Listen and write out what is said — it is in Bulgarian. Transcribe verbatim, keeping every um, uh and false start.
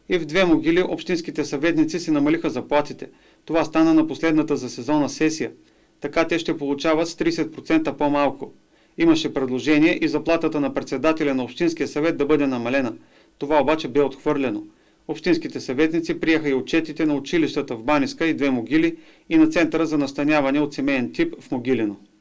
И в Две могили общинските съветници си намалиха заплатите. Това стана на последната за сезона сесия. Така те ще получават с тридесет процента по-малко. Имаше предложение и заплатата на председателя на Общинския съвет да бъде намалена. Това обаче бе отхвърлено. Общинските съветници приеха и отчетите на училищата в Баниска и Две могили и на Центъра за настаняване от семейен тип в Могилино.